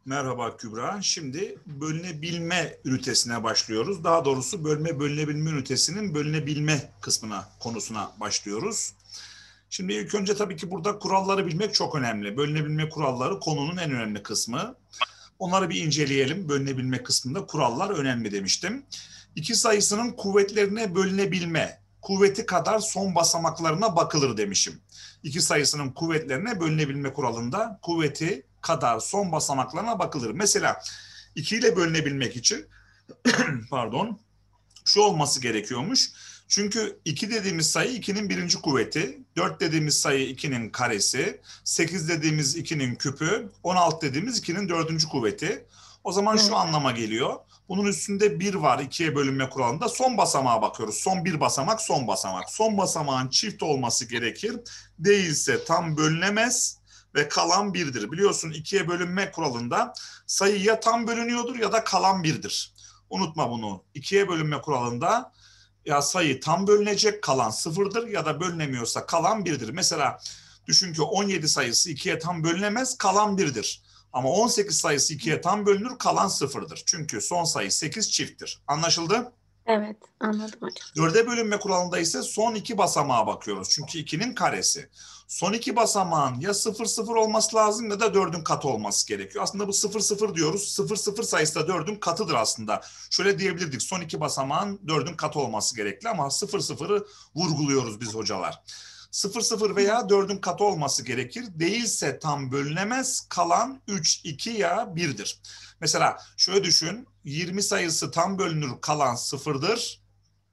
Merhaba Kübra. Şimdi bölünebilme ünitesine başlıyoruz. Daha doğrusu bölünebilme ünitesinin bölünebilme konusuna başlıyoruz. Şimdi ilk önce tabii ki burada kuralları bilmek çok önemli. Bölünebilme kuralları konunun en önemli kısmı. Onları bir inceleyelim. Bölünebilme kısmında kurallar önemli demiştim. İki sayısının kuvvetlerine bölünebilme, kuvveti kadar son basamaklarına bakılır demişim. İki sayısının kuvvetlerine bölünebilme kuralında kuvveti kadar son basamaklarına bakılır. Mesela 2 ile bölünebilmek için pardon şu olması gerekiyormuş. Çünkü 2 dediğimiz sayı 2'nin birinci kuvveti, 4 dediğimiz sayı 2'nin karesi, 8 dediğimiz 2'nin küpü, 16 dediğimiz 2'nin dördüncü kuvveti. O zaman şu anlama geliyor. Bunun üstünde 1 var 2'ye bölünme kuralında. Son basamağa bakıyoruz. Son bir basamak, son basamak. Son basamağın çift olması gerekir. Değilse tam bölünemez ve kalan 1'dir. Biliyorsun 2'ye bölünme kuralında sayı ya tam bölünüyordur ya da kalan 1'dir. Unutma bunu. 2'ye bölünme kuralında ya sayı tam bölünecek, kalan sıfırdır ya da bölünemiyorsa kalan 1'dir. Mesela düşün ki 17 sayısı 2'ye tam bölünemez, kalan 1'dir. Ama 18 sayısı 2'ye tam bölünür, kalan sıfırdır. Çünkü son sayı 8 çifttir. Anlaşıldı? Evet, anladım hocam. 4'e bölünme kuralında ise son iki basamağa bakıyoruz. Çünkü 2'nin karesi. Son iki basamağın ya 0 0 olması lazım ya da 4'ün katı olması gerekiyor. Aslında bu 0 0 diyoruz. 0 0 sayısı da 4'ün katıdır aslında. Şöyle diyebilirdik. Son iki basamağın 4'ün katı olması gerekli ama 0 0'ı vurguluyoruz biz hocalar. 0 0 veya 4'ün katı olması gerekir. Değilse tam bölünemez. Kalan 3 2 ya 1'dir. Mesela şöyle düşün. 20 sayısı tam bölünür, kalan 0'dır.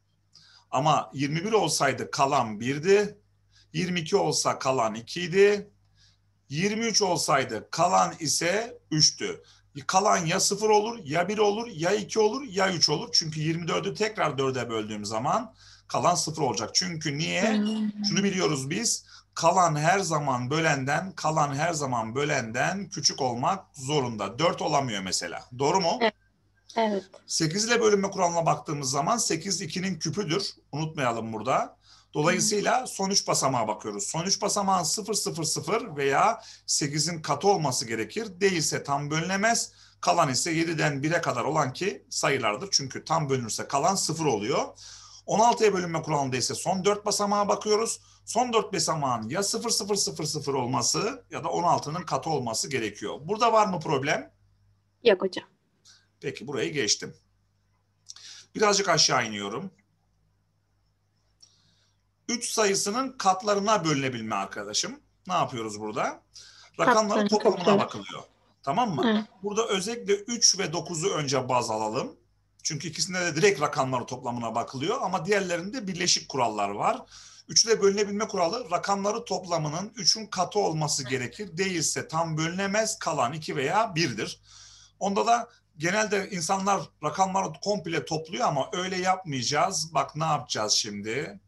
Ama 21 olsaydı kalan 1'di. 22 olsa kalan 2 idi. 23 olsaydı kalan ise 3'tü. Kalan ya 0 olur, ya 1 olur, ya 2 olur, ya 3 olur. Çünkü 24'ü tekrar 4'e böldüğüm zaman kalan 0 olacak. Çünkü niye? Şunu biliyoruz biz. Kalan her zaman bölenden küçük olmak zorunda. 4 olamıyor mesela. Doğru mu? Evet. 8 ile bölünme kuralına baktığımız zaman 8 2'nin küpüdür. Unutmayalım burada. Dolayısıyla son 3 basamağa bakıyoruz. Son 3 basamağın 0 0 0 veya 8'in katı olması gerekir. Değilse tam bölünemez. Kalan ise 7'den 1'e kadar olan ki sayılardır. Çünkü tam bölünürse kalan 0 oluyor. 16'ya bölünme kuralında ise son 4 basamağa bakıyoruz. Son 4 basamağın ya 0 0 0 0 olması ya da 16'nın katı olması gerekiyor. Burada var mı problem? Yok hocam. Peki burayı geçtim. Birazcık aşağı iniyorum. 3 sayısının katlarına bölünebilme arkadaşım. Ne yapıyoruz burada? Rakamların Katlarını toplamına topluyoruz. bakılıyor. Tamam mı? Evet. Burada özellikle 3 ve 9'u önce baz alalım. Çünkü ikisinde de direkt rakamların toplamına bakılıyor ama diğerlerinde birleşik kurallar var. 3 ile bölünebilme kuralı rakamları toplamının 3'ün katı olması gerekir. Değilse tam bölünemez, kalan 2 veya 1'dir. Onda da genelde insanlar rakamları komple topluyor ama öyle yapmayacağız. Bak ne yapacağız şimdi?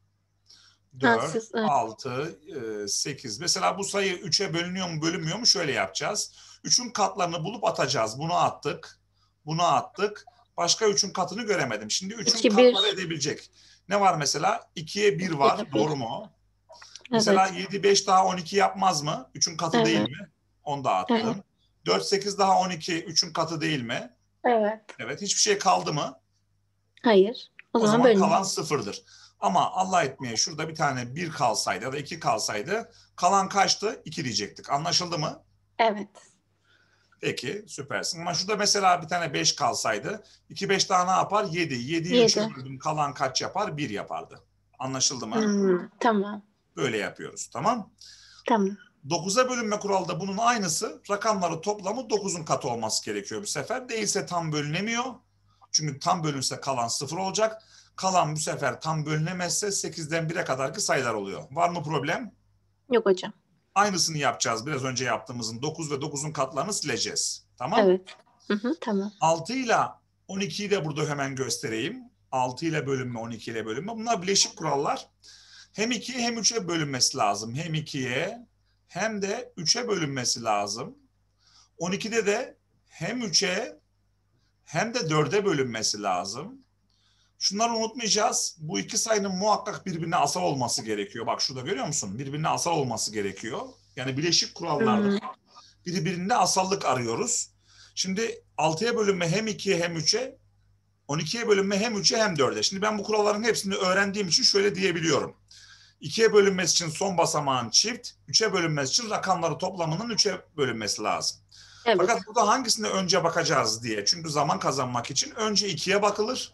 Ha, 4, siz, evet. 6, 8. Mesela bu sayı 3'e bölünüyor mu bölünmüyor mu? Şöyle yapacağız. 3'ün katlarını bulup atacağız. Bunu attık. Bunu attık. Başka 3'ün katını göremedim. Şimdi 3'ün 2, katları 1. edebilecek. Ne var mesela? 2'ye 1 var. 2, 1. Doğru mu? Mesela Evet. 7, 5 daha 12 yapmaz mı? 3'ün katı değil Evet. mi? Onu da Evet. attım. 4, 8 daha 12 3'ün katı değil mi? Evet. Evet. Hiçbir şey kaldı mı? Hayır. O O zaman zaman bölünür. kalan sıfırdır. Ama Allah etmeye şurada bir tane 1 kalsaydı ya da 2 kalsaydı kalan kaçtı? 2 diyecektik. Anlaşıldı mı? Evet. Peki süpersin. Ama şurada mesela bir tane 5 kalsaydı 2 5 daha ne yapar? 7. 7'yi 3'e 7. böldüm. Kalan kaç yapar? 1 yapardı. Anlaşıldı mı? Tamam. Böyle yapıyoruz. Tamam. Tamam. 9'a bölünme kuralı da bunun aynısı. Rakamları toplamı 9'un katı olması gerekiyor bu sefer. Değilse tam bölünemiyor. Çünkü tam bölünse kalan 0 olacak. Kalan bu sefer tam bölünemezse 8'den 1'e kadarki sayılar oluyor. Var mı problem? Yok hocam. Aynısını yapacağız. Biraz önce yaptığımızın 9 ve 9'un katlarını sileceğiz. Tamam. Evet. Tamam. 6 ile 12'yi de burada hemen göstereyim. 6 ile bölünme, 12 ile bölünme. Bunlar bileşik kurallar. Hem 2'ye hem 3'e bölünmesi lazım. Hem 2'ye hem de 3'e bölünmesi lazım. 12'de de hem 3'e hem de 4'e bölünmesi lazım. Şunları unutmayacağız. Bu iki sayının muhakkak birbirine asal olması gerekiyor. Bak şurada görüyor musun? Birbirine asal olması gerekiyor. Yani bileşik kurallardır. birbirinde asallık arıyoruz. Şimdi 6'ya bölünme hem 2'ye hem 3'e, 12'ye bölünme hem 3'e hem 4'e. Şimdi ben bu kuralların hepsini öğrendiğim için şöyle diyebiliyorum. 2'ye bölünmesi için son basamağın çift, 3'e bölünmesi için rakamları toplamının 3'e bölünmesi lazım. Evet. Fakat burada hangisine önce bakacağız diye. Çünkü zaman kazanmak için önce 2'ye bakılır,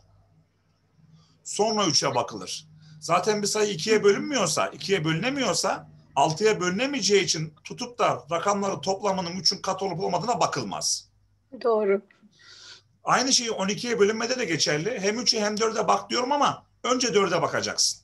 sonra 3'e bakılır. Zaten bir sayı 2'ye bölünmüyorsa, 2'ye bölünemiyorsa 6'ya bölünemeyeceği için tutup da rakamları toplamının 3'ün katı olup olmadığına bakılmaz. Doğru. Aynı şeyi 12'ye bölünmede de geçerli. Hem 3'e hem 4'e bak diyorum ama önce 4'e bakacaksın.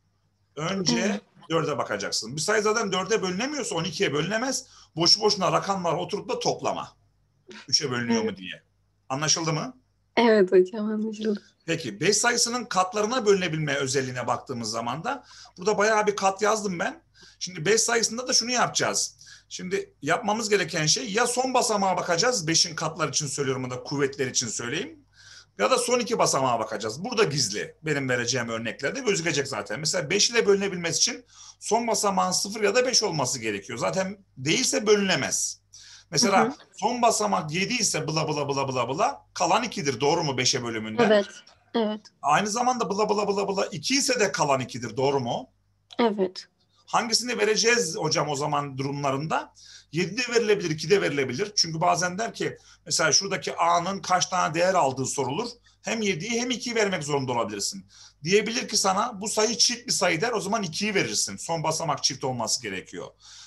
Önce 4'e bakacaksın. Bir sayı zaten 4'e bölünemiyorsa 12'ye bölünemez. Boşu boşuna rakamları oturup da toplama. 3'e bölünüyor mu diye. Anlaşıldı mı? Evet hocam, anlaşıldı. Peki 5 sayısının katlarına bölünebilme özelliğine baktığımız zaman da burada bayağı bir kat yazdım ben. Şimdi 5 sayısında da şunu yapacağız. Şimdi yapmamız gereken şey ya son basamağa bakacağız. 5'in katlar için söylüyorum, ya da kuvvetler için söyleyeyim. Ya da son 2 basamağa bakacağız. Burada gizli. Benim vereceğim örneklerde gözükecek zaten. Mesela 5 ile bölünebilmesi için son basamağın 0 ya da 5 olması gerekiyor. Zaten değilse bölünemez. Mesela son basamak 7 ise bla bla bla bla bla kalan 2'dir. Doğru mu 5'e bölümünden? Evet. Evet. Aynı zamanda bla bla bla bla 2 ise de kalan 2'dir. Doğru mu? Evet. Hangisini vereceğiz hocam o zaman durumlarında? 7 de verilebilir, 2 de verilebilir. Çünkü bazen der ki mesela şuradaki A'nın kaç tane değer aldığı sorulur. Hem 7'yi hem 2'yi vermek zorunda olabilirsin. Diyebilir ki sana bu sayı çift bir sayı der, o zaman 2'yi verirsin. Son basamak çift olması gerekiyor.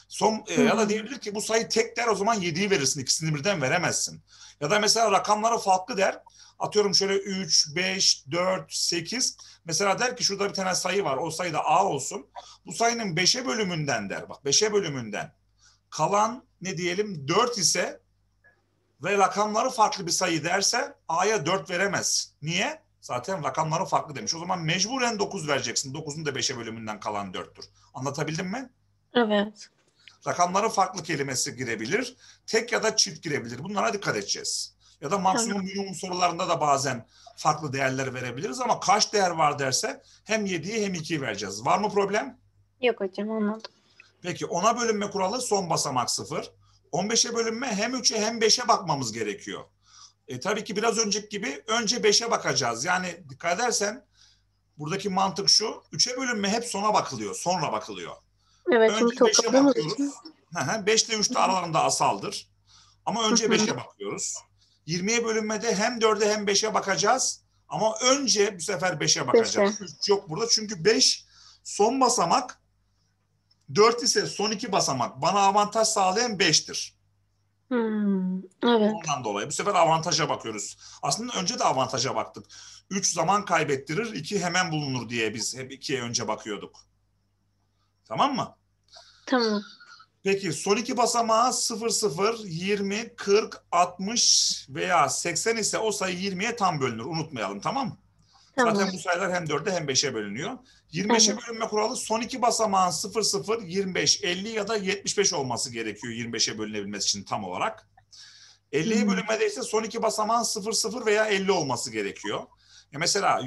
Ya da diyebilir ki bu sayı tek der, o zaman 7'yi verirsin. İkisini birden veremezsin. Ya da mesela rakamları farklı der. Atıyorum şöyle 3, 5, 4, 8. Mesela der ki şurada bir tane sayı var. O sayı da A olsun. Bu sayının 5'e bölümünden der. Bak 5'e bölümünden. Kalan ne diyelim 4 ise ve rakamları farklı bir sayı derse A'ya 4 veremez. Niye? Zaten rakamları farklı demiş. O zaman mecburen 9 vereceksin. 9'un da 5'e bölümünden kalan 4'tür. Anlatabildim mi? Evet. Rakamları farklı kelimesi girebilir. Tek ya da çift girebilir. Bunlara dikkat edeceğiz. Ya da maksimum minimum sorularında da bazen farklı değerler verebiliriz ama kaç değer var derse hem 7'yi hem 2'yi vereceğiz. Var mı problem? Yok hocam, anladım. Peki 10'a bölünme kuralı son basamak 0. 15'e bölünme hem 3'e hem 5'e bakmamız gerekiyor. Tabii ki biraz önceki gibi önce 5'e bakacağız. Yani dikkat edersen buradaki mantık şu. 3'e bölünme hep sona bakılıyor. Sonra bakılıyor. Evet, çünkü Önce 5'e topladığımız için. bakıyoruz. 5 ile 3 de aralarında asaldır. Ama önce 5'e bakıyoruz. 20'ye bölünmede hem 4'e hem 5'e bakacağız. Ama önce bu sefer 5'e bakacağız. 3 yok burada çünkü 5 son basamak, 4 ise son 2 basamak. Bana avantaj sağlayan 5'tir. Evet. Ondan dolayı bu sefer avantaja bakıyoruz. Aslında önce de avantaja baktık. 3 zaman kaybettirir, 2 hemen bulunur diye biz hep 2'ye önce bakıyorduk. Tamam mı? Tamam. Peki son 2 basamağı 0, 0, 20, 40, 60 veya 80 ise o sayı 20'ye tam bölünür. Unutmayalım, tamam mı? Tamam. Zaten bu sayılar hem 4'e hem 5'e bölünüyor. 25'e bölünme kuralı son 2 basamağın 0, 0, 25, 50 ya da 75 olması gerekiyor 25'e bölünebilmesi için tam olarak. 50'ye bölünmede ise son 2 basamağın 0, 0 veya 50 olması gerekiyor. Mesela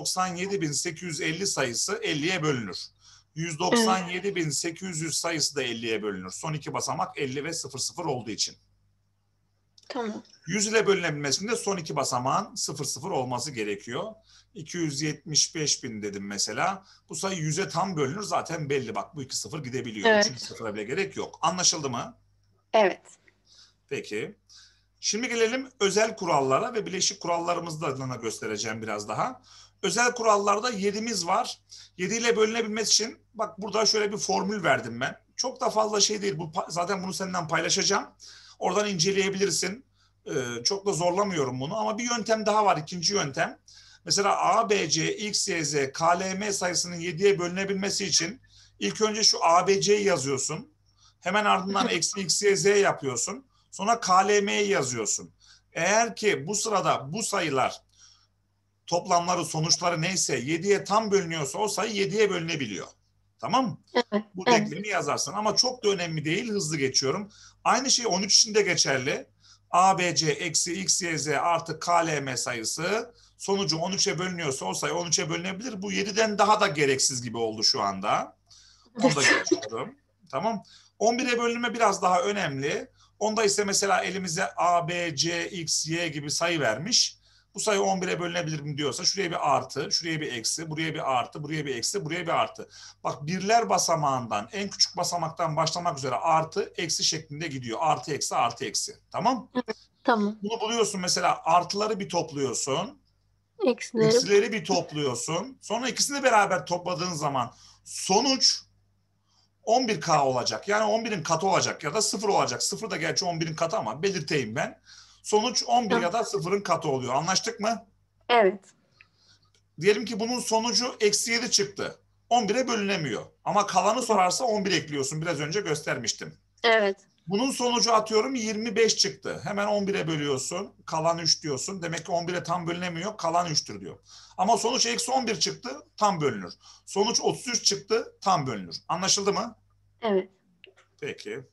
197.850 sayısı 50'ye bölünür. 197.800 sayısı da 50'ye bölünür. Son 2 basamak 50 ve 00 olduğu için. Tamam. 100 ile bölünebilmesinde son 2 basamağın 00 olması gerekiyor. 275.000 dedim mesela. Bu sayı 100'e tam bölünür, zaten belli, bak bu 2 0 gidebiliyor. Evet. 3. sıfıra bile gerek yok. Anlaşıldı mı? Evet. Peki. Şimdi gelelim özel kurallara ve bileşik kurallarımızı da göstereceğim biraz daha. Özel kurallarda 7'miz var. 7 ile bölünebilmesi için bak burada şöyle bir formül verdim ben. Çok da fazla şey değil. Zaten bunu senden paylaşacağım. Oradan inceleyebilirsin. Çok da zorlamıyorum bunu ama bir yöntem daha var. İkinci yöntem. Mesela A, B, C, X, Y, Z, K, L, M sayısının 7'ye bölünebilmesi için ilk önce şu A, B, C'yi yazıyorsun. Hemen ardından eksi X, Y, Z yapıyorsun. Sonra KLM'yi yazıyorsun. Eğer ki bu sırada bu sayılar toplamları, sonuçları neyse 7'ye tam bölünüyorsa o sayı 7'ye bölünebiliyor. Tamam mı? Evet. Bu denklemi yazarsın ama çok da önemli değil, hızlı geçiyorum. Aynı şey 13 için de geçerli. ABC eksi X, Y, Z artı KLM sayısı sonucu 13'e bölünüyorsa o sayı 13'e bölünebilir. Bu 7'den daha da gereksiz gibi oldu şu anda. Onu da geçiyorum. Tamam. 11'e bölünme biraz daha önemli. Onda ise mesela elimize A, B, C, X, Y gibi sayı vermiş. Bu sayı 11'e bölünebilir mi diyorsa şuraya bir artı, şuraya bir eksi, buraya bir artı, buraya bir eksi, buraya bir artı. Bak birler basamağından en küçük basamaktan başlamak üzere artı, eksi şeklinde gidiyor. Artı, eksi, artı, eksi. Tamam? Tamam. Bunu buluyorsun mesela artıları bir topluyorsun. Eksileri. Eksileri bir topluyorsun. Sonra ikisini beraber topladığın zaman sonuç 11K olacak. Yani 11'in katı olacak ya da 0 olacak. 0 da gerçi 11'in katı ama belirteyim ben. Sonuç 11 Tamam. ya da 0'ın katı oluyor. Anlaştık mı? Evet. Diyelim ki bunun sonucu eksi 7 çıktı. 11'e bölünemiyor. Ama kalanı sorarsa 11 ekliyorsun. Biraz önce göstermiştim. Evet. Bunun sonucu atıyorum 25 çıktı. Hemen 11'e bölüyorsun. Kalan 3 diyorsun. Demek ki 11'e tam bölünemiyor. Kalan 3'tür diyor. Ama sonuç eksi 11 çıktı. Tam bölünür. Sonuç 33 çıktı. Tam bölünür. Anlaşıldı mı? Evet. Peki.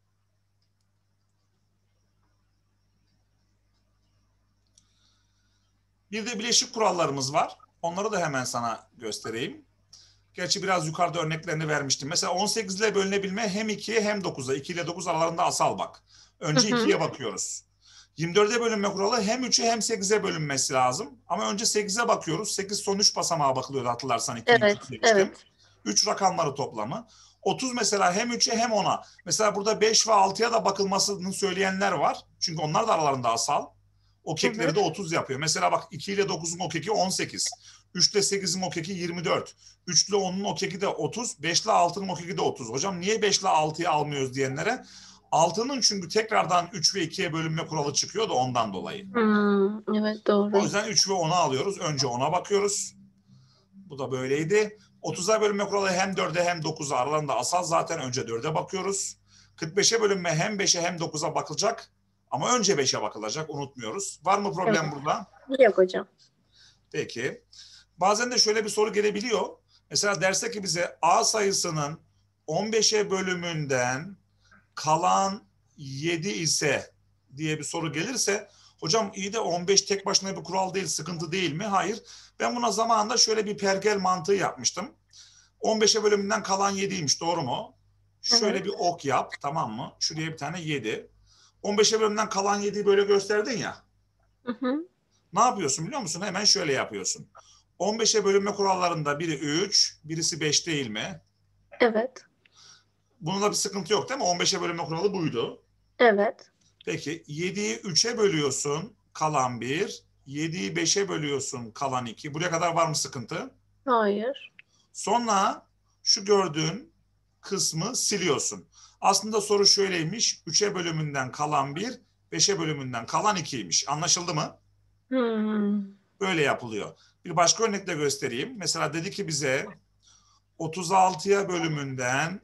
Bir de bileşik kurallarımız var. Onları da hemen sana göstereyim. Gerçi biraz yukarıda örneklerini vermiştim. Mesela 18 ile bölünebilme hem 2'ye hem 9'a. 2 ile 9 aralarında asal bak. Hı Önce hı. 2'ye bakıyoruz. 24'e bölünme kuralı hem 3'e hem 8'e bölünmesi lazım. Ama önce 8'e bakıyoruz. 8 son 3 basamağa bakılıyordu hatırlarsan 2'nin Evet. küçük demiştim. Evet. 3 rakamları toplamı. 30 mesela hem 3'e hem 10'a. Mesela burada 5 ve 6'ya da bakılmasını söyleyenler var. Çünkü onlar da aralarında asal. O kekleri de Evet. 30 yapıyor. Mesela bak 2 ile 9'un o keki 18. 3 ile 8'in o keki 24. 3 ile 10'un o keki de 30. 5 ile 6'nın o keki de 30. Hocam niye 5 ile 6'yı almıyoruz diyenlere 6'nın çünkü tekrardan 3 ve 2'ye bölünme kuralı çıkıyor da ondan dolayı. Evet O doğru. yüzden 3 ve 10'u alıyoruz. Önce 10'a bakıyoruz. Bu da böyleydi. 30'a bölünme kuralı hem 4'e hem 9'a aralarında asal zaten önce 4'e bakıyoruz. 45'e bölünme hem 5'e hem 9'a bakılacak. Ama önce 5'e bakılacak unutmuyoruz. Var mı Evet. problem burada? Yok hocam. Peki. Bazen de şöyle bir soru gelebiliyor. Mesela derse ki bize A sayısının 15'e bölümünden kalan 7 ise diye bir soru gelirse hocam iyi de 15 tek başına bir kural değil, sıkıntı değil mi? Hayır. Ben buna zamanında şöyle bir pergel mantığı yapmıştım. 15'e bölümünden kalan 7'ymiş doğru mu? Şöyle Evet. bir ok yap tamam mı? Şuraya bir tane 7. 15'e bölümünden kalan 7'yi böyle gösterdin ya. Hı hı. Ne yapıyorsun biliyor musun? Hemen şöyle yapıyorsun. 15'e bölünme kurallarında biri 3, birisi 5 değil mi? Evet. Bununla bir sıkıntı yok değil mi? 15'e bölünme kuralı buydu. Evet. Peki 7'yi 3'e bölüyorsun kalan 1. 7'yi 5'e bölüyorsun kalan 2. Buraya kadar var mı sıkıntı? Hayır. Sonra şu gördüğün kısmı siliyorsun. Aslında soru şöyleymiş. 3'e bölümünden kalan 1, 5'e bölümünden kalan 2'ymiş. Anlaşıldı mı? Hmm. Böyle yapılıyor. Bir başka örnekle göstereyim. Mesela dedi ki bize 36'ya bölümünden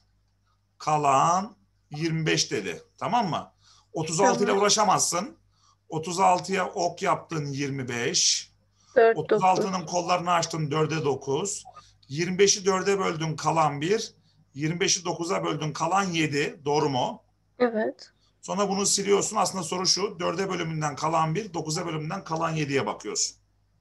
kalan 25 dedi. Tamam mı? 36 ile Tamam. uğraşamazsın. 36'ya ok yaptın 25. 4 9. 36'nın kollarını açtın 4'e 9. 25'i 4'e böldün kalan 1. 25'i 9'a böldün kalan 7. Doğru mu? Evet. Sonra bunu siliyorsun. Aslında soru şu. 4'e bölümünden kalan 1, 9'a bölümünden kalan 7'ye bakıyorsun.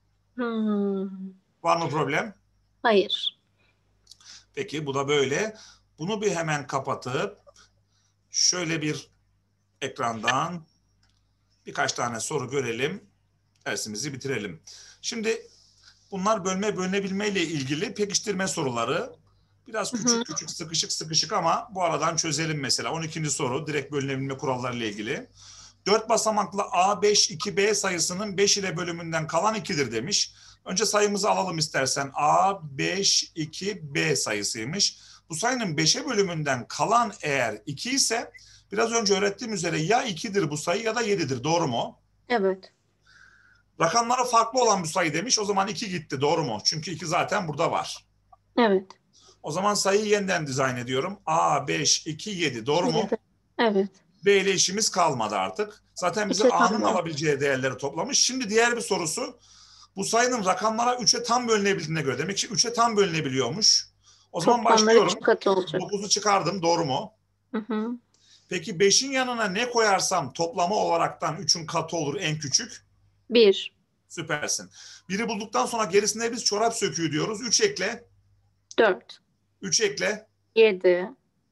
Hmm. Var mı problem? Hayır. Peki bu da böyle. Bunu bir hemen kapatıp şöyle bir ekrandan birkaç tane soru görelim. Dersimizi bitirelim. Şimdi bunlar bölme bölünebilme ile ilgili pekiştirme soruları. Biraz Hı hı. küçük küçük sıkışık sıkışık ama bu aradan çözelim mesela. 12. soru direkt bölünebilme kuralları ile ilgili. 4 basamaklı A5 2B sayısının 5 ile bölümünden kalan 2'dir demiş. Önce sayımızı alalım istersen. A5 2B sayısıymış. Bu sayının 5'e bölümünden kalan eğer 2 ise biraz önce öğrettiğim üzere ya 2'dir bu sayı ya da 7'dir. Doğru mu? Evet. Rakamları farklı olan bir sayı demiş. O zaman 2 gitti. Doğru mu? Çünkü 2 zaten burada var. Evet. O zaman sayıyı yeniden dizayn ediyorum. A, 5, 2, 7. Doğru mu? 7. Evet. B ile işimiz kalmadı artık. Zaten bize İçe A'nın tamam. alabileceği değerleri toplamış. Şimdi diğer bir sorusu. Bu sayının rakamlara 3'e tam bölünebildiğine göre. Demek ki 3'e tam bölünebiliyormuş. O zaman Toplamları 3 başlıyorum. katı olacak. 9'u çıkardım. Doğru mu? Hı hı. Peki 5'in yanına ne koyarsam toplama olaraktan 3'ün katı olur en küçük? 1. Süpersin. Biri bulduktan sonra gerisine biz çorap söküğü diyoruz. 3 ekle. 4. 3 ekle. 7.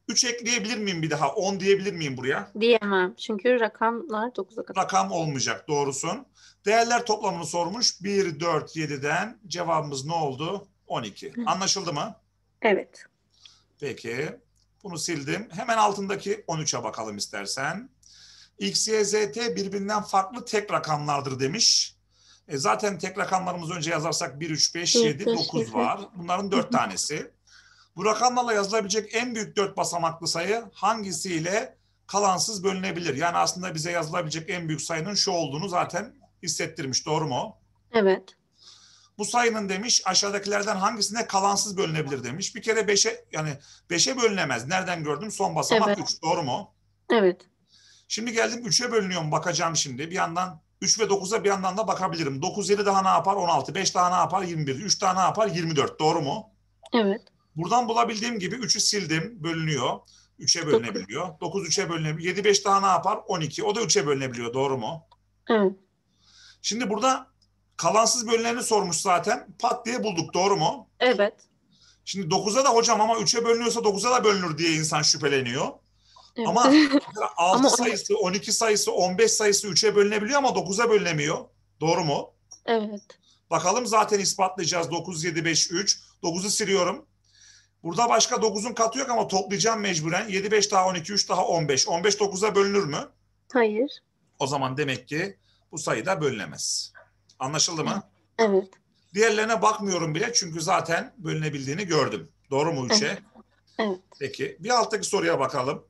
3 ekleyebilir miyim bir daha? 10 diyebilir miyim buraya? Diyemem. Çünkü rakamlar 9'a kadar. Rakam olmayacak, doğrusun. Değerler toplamını sormuş. 1, 4, 7'den cevabımız ne oldu? 12. Anlaşıldı mı? Evet. Peki. Bunu sildim. Hemen altındaki 13'e bakalım istersen. X, Y, Z, T birbirinden farklı tek rakamlardır demiş. Zaten tek rakamlarımız önce yazarsak 1, 3, 5, 7, 9 var. Bunların 4 tanesi. Bu rakamlarla yazılabilecek en büyük 4 basamaklı sayı hangisiyle kalansız bölünebilir? Yani aslında bize yazılabilecek en büyük sayının şu olduğunu zaten hissettirmiş. Doğru mu? Evet. Bu sayının demiş aşağıdakilerden hangisine kalansız bölünebilir demiş. Bir kere 5'e, yani 5'e bölünemez. Nereden gördüm? Son basamak Evet. 3. Doğru mu? Evet. Şimdi geldim 3'e bölünüyorum, bakacağım şimdi. Bir yandan 3 ve 9'a bir yandan da bakabilirim. 9, 7 daha ne yapar? 16. 5 daha ne yapar? 21. 3 daha ne yapar? 24. Doğru mu? Evet. Buradan bulabildiğim gibi 3'ü sildim. Bölünüyor. 3'e 9. bölünebiliyor. 9 3'e bölünebiliyor. 7, 5 daha ne yapar? 12. O da 3'e bölünebiliyor. Doğru mu? Evet. Şimdi burada kalansız bölüneni sormuş zaten. Pat diye bulduk. Doğru mu? Evet. Şimdi 9'a da hocam ama 3'e bölünüyorsa 9'a da bölünür diye insan şüpheleniyor. Evet. Ama Ama 6 sayısı, 12 sayısı, 15 sayısı 3'e bölünebiliyor ama 9'a bölünemiyor. Doğru mu? evet. Bakalım, zaten ispatlayacağız. 9, 7, 5, 3. 9'u siliyorum. Burada başka 9'un katı yok ama toplayacağım mecburen. 7, 5 daha 12, 3 daha 15. 15 9'a bölünür mü? Hayır. O zaman demek ki bu sayı da bölünemez. Anlaşıldı mı? Evet. Diğerlerine bakmıyorum bile çünkü zaten bölünebildiğini gördüm. Doğru mu 3'e? Evet. Evet. Peki bir alttaki soruya bakalım.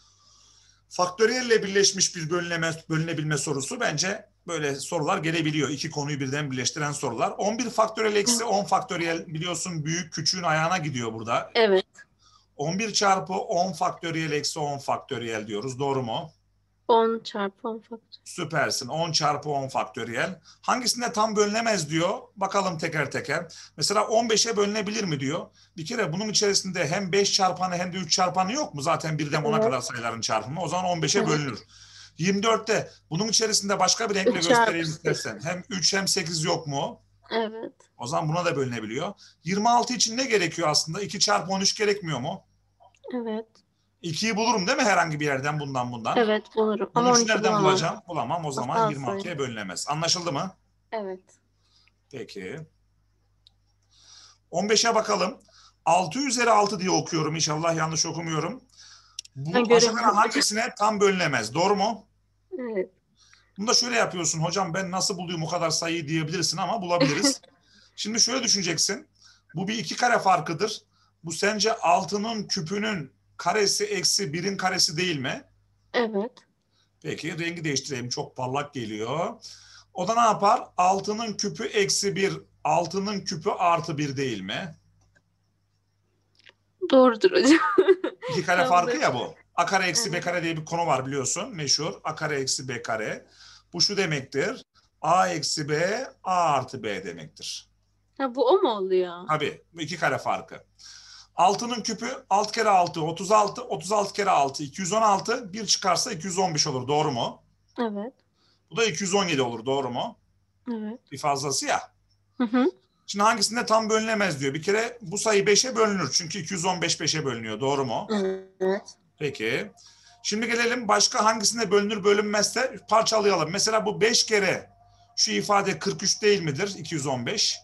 Faktöriyelle birleşmiş bir bölünebilme sorusu, bence böyle sorular gelebiliyor. İki konuyu birden birleştiren sorular. 11 faktöriyel eksi 10 faktöriyel, biliyorsun büyük küçüğün ayağına gidiyor burada. Evet. 11 çarpı 10 faktöriyel eksi 10 faktöriyel diyoruz. Doğru mu? 10 çarpı 10 faktör. Süpersin. 10 çarpı 10 faktöriyel. Hangisinde tam bölünemez diyor. Bakalım teker teker. Mesela 15'e bölünebilir mi diyor. Bir kere bunun içerisinde hem 5 çarpanı hem de 3 çarpanı yok mu? Zaten birden 10'a kadar Evet. sayıların çarpımı. O zaman 15'e Evet. bölünür. 24'te bunun içerisinde başka bir renkle 3 çarpı göstereyim 8. istersen. Hem 3 hem 8 yok mu? Evet. O zaman buna da bölünebiliyor. 26 için ne gerekiyor aslında? 2 çarpı 13 gerekmiyor mu? Evet. 2'yi bulurum değil mi herhangi bir yerden, bundan? Evet bulurum. Ama 13'ü 13'ü nereden bulamam. bulacağım? Bulamam. O zaman Asal sayı. 26'ya bölünemez. Anlaşıldı mı? Evet. Peki. 15'e bakalım. 6 üzeri 6 diye okuyorum. İnşallah yanlış okumuyorum. Ben Bu aşağıdan göremiyorum. hangisine tam bölünemez? Doğru mu? Evet. Bunu da şöyle yapıyorsun. Hocam ben nasıl buldum o kadar sayıyı diyebilirsin ama bulabiliriz. Şimdi şöyle düşüneceksin. Bu bir iki kare farkıdır. Bu sence 6'nın küpünün karesi eksi 1'in karesi değil mi? Evet. Peki rengi değiştireyim. Çok parlak geliyor. O da ne yapar? 6'nın küpü eksi 1, 6'nın küpü artı 1 değil mi? Doğrudur hocam. İki kare farkı Tamamdır. ya bu. A kare eksi B Evet. kare diye bir konu var biliyorsun. Meşhur. A kare eksi B kare. Bu şu demektir. A eksi B, A artı B demektir. Ha bu o mu oluyor? Tabii. Bu iki kare farkı. 6'nın küpü 6 kere 6, 36. 36 kere 6, 216. 1 çıkarsa 215 olur. Doğru mu? Evet. Bu da 217 olur. Doğru mu? Evet. Bir fazlası ya. Hı hı. Şimdi hangisinde tam bölünemez diyor. Bir kere bu sayı 5'e bölünür. Çünkü 215 5'e bölünüyor. Doğru mu? Evet. Peki. Şimdi gelelim başka hangisinde bölünür bölünmezse parçalayalım. Mesela bu 5 kere şu ifade 43 değil midir? 215.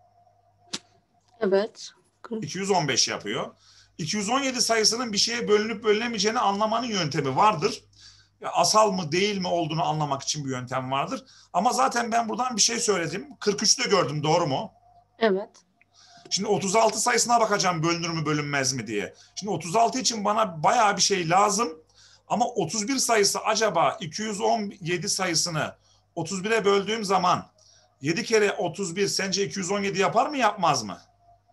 Evet. 215 yapıyor. 217 sayısının bir şeye bölünüp bölünemeyeceğini anlamanın yöntemi vardır. Asal mı değil mi olduğunu anlamak için bir yöntem vardır. Ama zaten ben buradan bir şey söyledim. 43'te gördüm, doğru mu? Evet. Şimdi 36 sayısına bakacağım bölünür mü bölünmez mi diye. Şimdi 36 için bana bayağı bir şey lazım. Ama 31 sayısı, acaba 217 sayısını 31'e böldüğüm zaman 7 kere 31 sence 217 yapar mı yapmaz mı?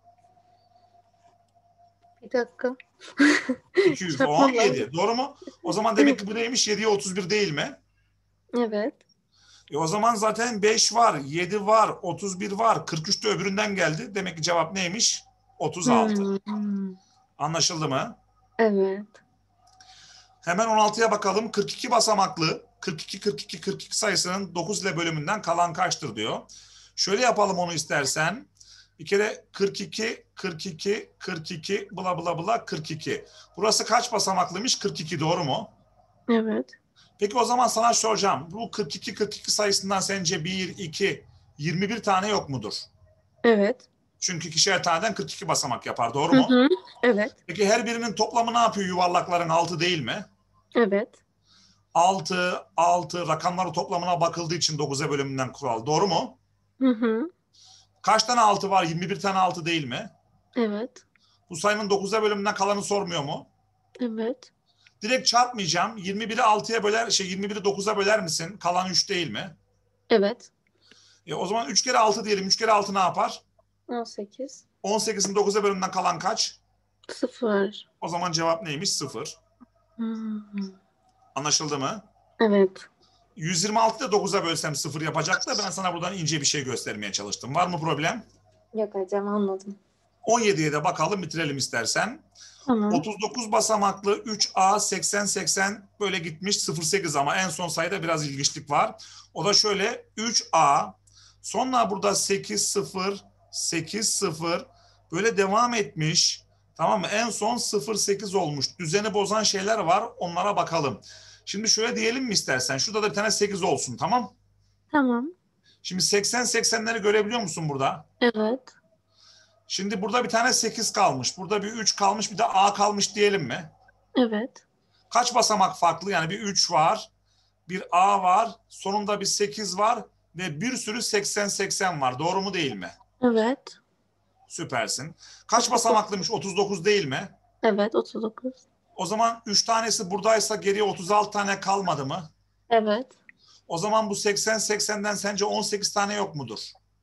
Bir dakika. Çarpmam lazım. 217 doğru mu? O zaman demek ki bu neymiş? 7'ye 31 değil mi? Evet. O zaman zaten 5 var, 7 var, 31 var. 43 de öbüründen geldi. Demek ki cevap neymiş? 36. Hmm. Anlaşıldı mı? Evet. Hemen 16'ya bakalım. 42 basamaklı 42 42 42 sayısının 9 ile bölümünden kalan kaçtır diyor. Şöyle yapalım onu istersen. Bir kere 42, 42, 42, bla bla bla 42. Burası kaç basamaklıymış? 42, doğru mu? Evet. Peki o zaman sana soracağım. Bu 42, 42 sayısından sence 1, 2, 21 tane yok mudur? Evet. Çünkü ikişer taneden 42 basamak yapar, doğru Hı mu? hı. Evet. Peki her birinin toplamı ne yapıyor, yuvarlakların 6 değil mi? Evet. 6, 6 rakamları toplamına bakıldığı için 9'a bölümünden kural, doğru mu? Hı hı. Kaç tane 6 var? 21 tane 6 değil mi? Evet. Bu sayının 9'a bölümünden kalanı sormuyor mu? Evet. Direkt çarpmayacağım. 21'i 6'ya böler, 21'i 9'a böler misin? Kalan 3 değil mi? Evet. O zaman 3 kere 6 diyelim. 3 kere 6 ne yapar? 18. 18'in 9'a bölümünden kalan kaç? 0. O zaman cevap neymiş? 0. Hmm. Anlaşıldı mı? Evet. 126'da 9'a bölsem 0 yapacak da ben sana buradan ince bir şey göstermeye çalıştım. Var mı problem? Yok hocam, anladım. 17'ye de bakalım, bitirelim istersen. Tamam. 39 basamaklı 3A 80 80 böyle gitmiş, 08 ama en son sayıda biraz ilginçlik var. O da şöyle 3A, sonra burada 8 0 8 0 böyle devam etmiş. Tamam mı? En son 08 olmuş. Düzeni bozan şeyler var. Onlara bakalım. Şimdi şöyle diyelim mi istersen? Şurada da bir tane 8 olsun, tamam? Tamam. Şimdi 80 80'leri görebiliyor musun burada? Evet. Şimdi burada bir tane 8 kalmış. Burada bir 3 kalmış, bir de A kalmış diyelim mi? Evet. Kaç basamak farklı? Yani bir 3 var, bir A var, sonunda bir 8 var ve bir sürü 80 80 var. Doğru mu değil mi? Evet. Süpersin. Kaç 39. basamaklıymış? 39 değil mi? Evet. 39. O zaman 3 tanesi buradaysa geriye 36 tane kalmadı mı? Evet. O zaman bu 80 80'den sence 18 tane yok mudur?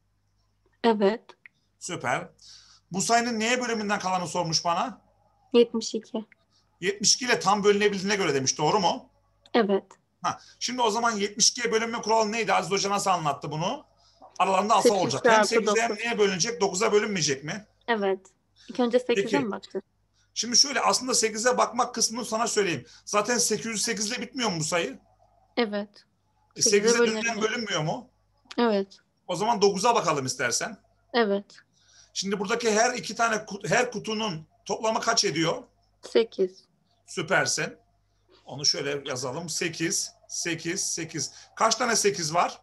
Evet. Süper. Bu sayının neye bölümünden kalanı sormuş bana? 72. 72 ile tam bölünebildiğine göre demiş. Doğru mu? Evet. Şimdi o zaman 72'ye bölünme kuralı neydi? Aziz Hoca nasıl anlattı bunu? Aralarında asal 8 olacak. Hem çarpı 8'e hem 9. neye bölünecek? 9'a bölünmeyecek mi? Evet. İlk önce 8'e mi Peki. bakacağız? Şimdi şöyle, aslında 8'e bakmak kısmını sana söyleyeyim. Zaten 808 ile bitmiyor mu bu sayı? Evet. 8'e 8'e düzden bölünebilir. bölünmüyor mu? Evet. O zaman 9'a bakalım istersen. Evet. Şimdi buradaki her iki tane her kutunun toplamı kaç ediyor? 8. Süpersin. Onu şöyle yazalım. 8, 8, 8. Kaç tane 8 var?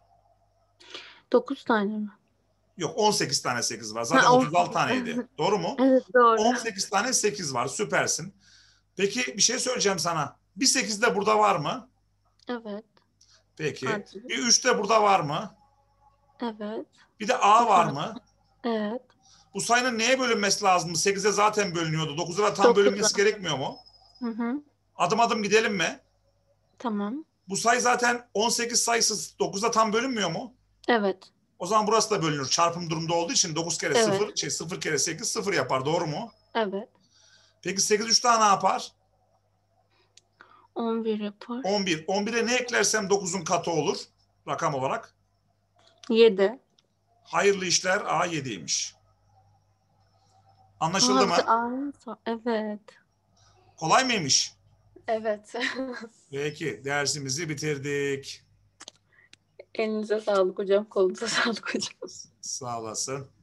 9 tane mi? Yok, 18 tane 8 var. Zaten Ha, 36 18. taneydi. Doğru mu? Evet, doğru. 18 tane 8 var. Süpersin. Peki bir şey söyleyeceğim sana. Bir 8 de burada var mı? Evet. Peki. Artı. Bir 3 de burada var mı? Evet. Bir de A Bir var tane. mı? Evet. Bu sayının neye bölünmesi lazım? 8'e zaten bölünüyordu. 9'a da tam 9'a. bölünmesi gerekmiyor mu? Hı hı. Adım adım gidelim mi? Tamam. Bu sayı zaten 18 sayısı 9'a tam bölünmüyor mu? Evet. O zaman burası da bölünür. Çarpım durumda olduğu için 9 kere Evet. 0, 0 kere 8 0 yapar. Doğru mu? Evet. Peki 8 3 daha ne yapar? 11 yapar. 11. 11'e ne eklersem 9'un katı olur rakam olarak? 7. Hayırlı işler, A 7'ymiş. Anlaşıldı Aa, bir de mı? aynı Evet. Kolay mıymış? Evet. Peki, dersimizi bitirdik. Elinize sağlık hocam. Kolunuza sağlık hocam. Sağ olasın.